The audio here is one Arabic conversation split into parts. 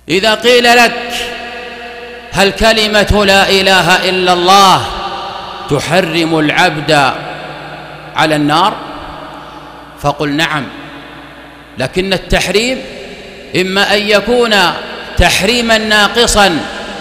إذا قيل لك هل كلمة لا إله إلا الله تحرم العبد على النار؟ فقل نعم، لكن التحريم إما أن يكون تحريما ناقصا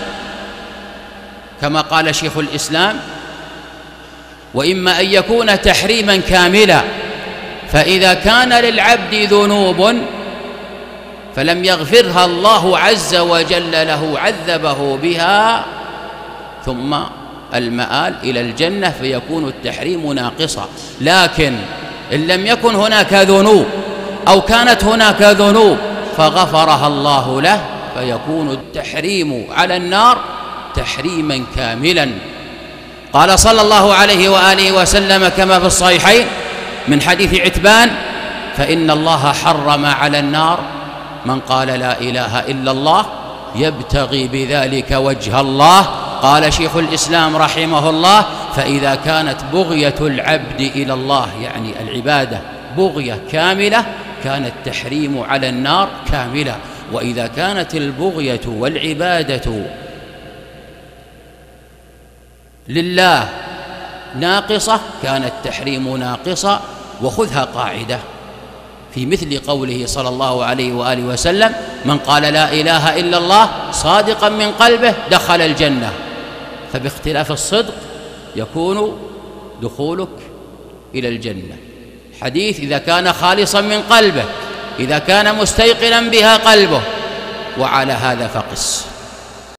كما قال شيخ الإسلام، وإما أن يكون تحريما كاملا. فإذا كان للعبد ذنوب فلم يغفرها الله عز وجل له عذبه بها، ثم المآل إلى الجنة، فيكون التحريم ناقصا. لكن إن لم يكن هناك ذنوب أو كانت هناك ذنوب فغفرها الله له، فيكون التحريم على النار تحريما كاملا. قال صلى الله عليه وآله وسلم كما في الصحيحين من حديث عتبان: فإن الله حرم على النار من قال لا إله إلا الله يبتغي بذلك وجه الله. قال شيخ الإسلام رحمه الله: فإذا كانت بغية العبد إلى الله، يعني العبادة، بغية كاملة، كان التحريم على النار كاملة. وإذا كانت البغية والعبادة لله ناقصة كان التحريم ناقصا. وخذها قاعدة في مثل قوله صلى الله عليه وآله وسلم: من قال لا إله إلا الله صادقا من قلبه دخل الجنة. فباختلاف الصدق يكون دخولك إلى الجنة. حديث إذا كان خالصا من قلبه، إذا كان مستيقنا بها قلبه، وعلى هذا فقس.